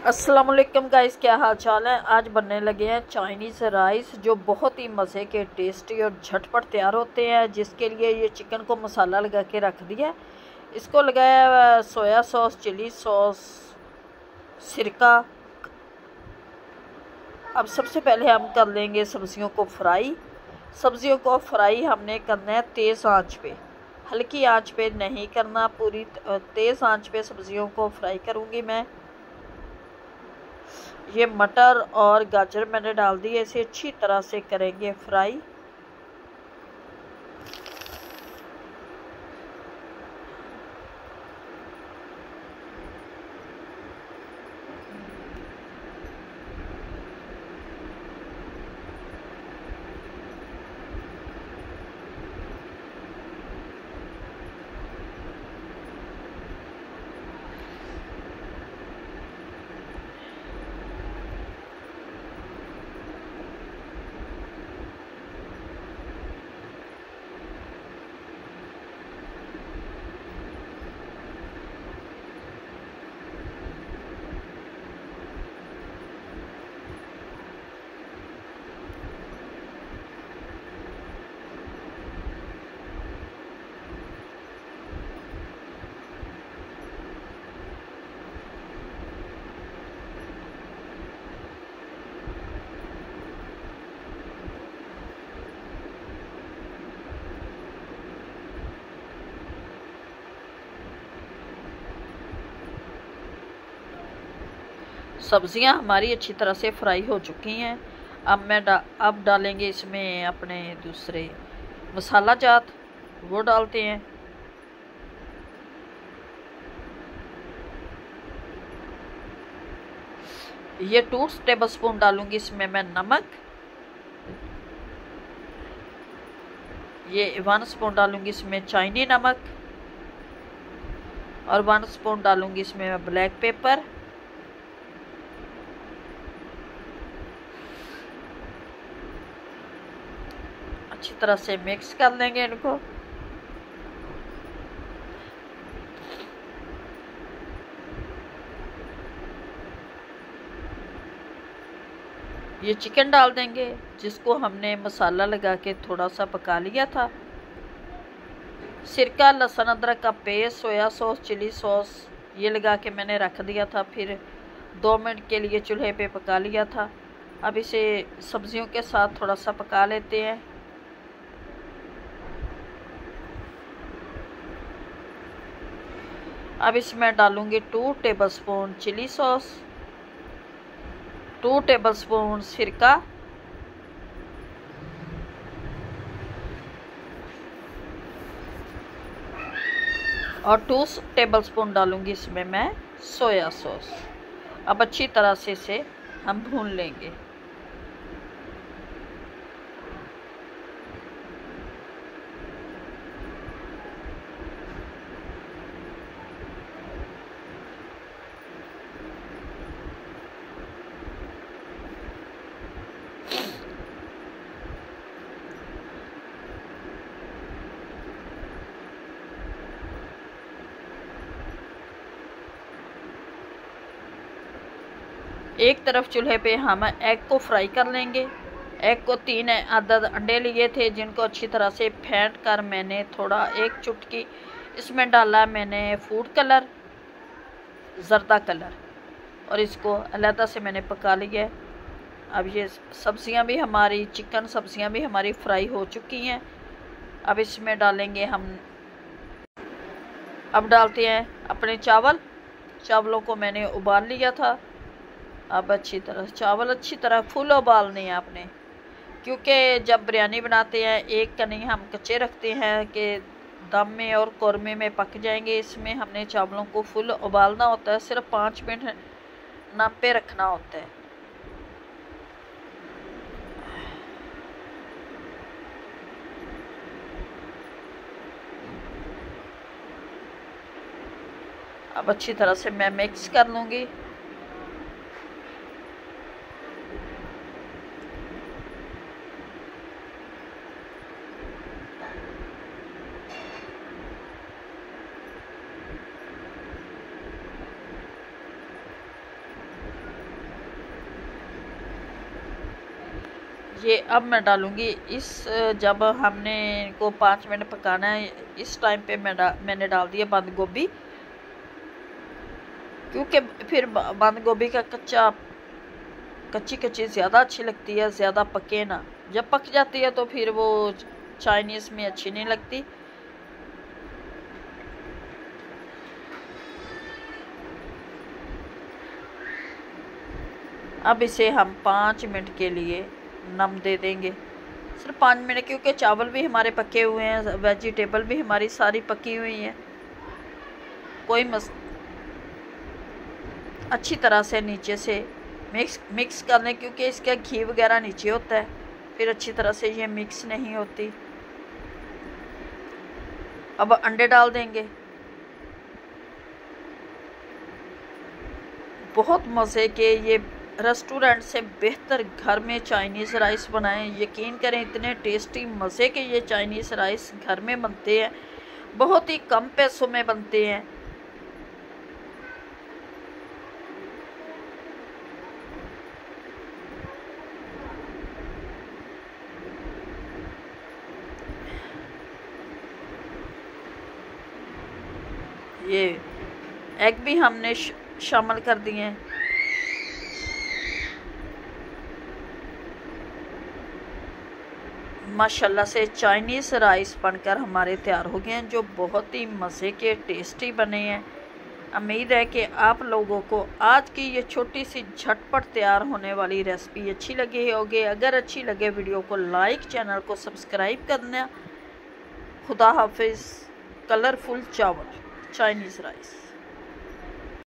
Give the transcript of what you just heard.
अस्सलाम वालेकुम गाइस, क्या हाल चाल है। आज बनने लगे हैं चाइनीज़ राइस जो बहुत ही मज़े के, टेस्टी और झटपट तैयार होते हैं। जिसके लिए ये चिकन को मसाला लगा के रख दिया। इसको लगाया सोया सॉस, चिली सॉस, सिरका। अब सबसे पहले हम कर लेंगे सब्जियों को फ्राई। सब्जियों को फ्राई हमने करना है तेज़ आंच पे, हल्की आंच पे नहीं करना, पूरी तेज़ आंच पे सब्जियों को फ्राई करूँगी मैं। ये मटर और गाजर मैंने डाल दिए, इसे अच्छी तरह से करेंगे फ्राई। सब्जियां हमारी अच्छी तरह से फ्राई हो चुकी हैं। अब डालेंगे इसमें अपने दूसरे मसाला जात, वो डालते हैं। ये 2 टेबलस्पून डालूंगी इसमें मैं नमक। ये 1 स्पून डालूंगी इसमें चाइनी नमक, और 1 स्पून डालूंगी इसमें मैं ब्लैक पेपर। अच्छी तरह से मिक्स कर लेंगे इनको। ये चिकन डाल देंगे जिसको हमने मसाला लगा के थोड़ा सा पका लिया था। सिरका, लहसुन अदरक का paste, soya sauce, chilli sauce ये लगा के मैंने रख दिया था। फिर 2 मिनट के लिए चूल्हे पे पका लिया था। अब इसे सब्जियों के साथ थोड़ा सा पका लेते हैं। अब इसमें डालूंगी 2 टेबलस्पून चिली सॉस, 2 टेबलस्पून सिरका, और 2 टेबलस्पून डालूंगी इसमें मैं सोया सॉस। अब अच्छी तरह से इसे हम भून लेंगे। एक तरफ चूल्हे पे हम एग को फ्राई कर लेंगे। एग को 3 अदद अंडे लिए थे जिनको अच्छी तरह से फेंट कर मैंने थोड़ा 1 चुटकी इसमें डाला मैंने फूड कलर, जर्दा कलर, और इसको अलहदा से मैंने पका लिया है। अब ये सब्जियां भी हमारी, चिकन सब्जियां भी हमारी फ्राई हो चुकी हैं। अब इसमें डालेंगे हम, अब डालते हैं अपने चावलों को मैंने उबाल लिया था। अब चावल अच्छी तरह फुल उबालने हैं आपने, क्योंकि जब बिरयानी बनाते हैं एक का नहीं हम कच्चे रखते हैं कि दम में और कौरमे में पक जाएंगे। इसमें हमने चावलों को फुल उबालना होता है, सिर्फ 5 मिनट नम पे रखना होता है। अब अच्छी तरह से मैं मिक्स कर लूँगी। ये अब मैं डालूँगी इस, जब हमने इनको 5 मिनट पकाना है इस टाइम पे मैंने डाल दिया बंद गोभी, क्योंकि फिर बंद गोभी का कच्ची ज़्यादा अच्छी लगती है, ज़्यादा पके ना। जब पक जाती है तो फिर वो चाइनीज़ में अच्छी नहीं लगती। अब इसे हम 5 मिनट के लिए नम दे देंगे, सिर्फ 5 मिनट, क्योंकि चावल भी हमारे पके हुए हैं, वेजिटेबल भी हमारी सारी पकी हुई है। अच्छी तरह से नीचे से मिक्स कर लें, क्योंकि इसका घी वगैरह नीचे होता है, फिर अच्छी तरह से ये मिक्स नहीं होती। अब अंडे डाल देंगे। बहुत मज़े के, ये रेस्टोरेंट से बेहतर घर में चाइनीज़ राइस बनाएं, यकीन करें इतने टेस्टी मज़े के ये चाइनीज़ राइस घर में बनते हैं, बहुत ही कम पैसों में बनते हैं। ये एग भी हमने शामिल कर दिए हैं। माशाल्लाह से चाइनीज़ राइस बनकर हमारे तैयार हो गए हैं, जो बहुत ही मज़े के टेस्टी बने हैं। उम्मीद है कि आप लोगों को आज की ये छोटी सी झटपट तैयार होने वाली रेसिपी अच्छी लगी होगी। अगर अच्छी लगे वीडियो को लाइक, चैनल को सब्सक्राइब करना। खुदा हाफिज़। कलरफुल चावल चाइनीज़ राइस।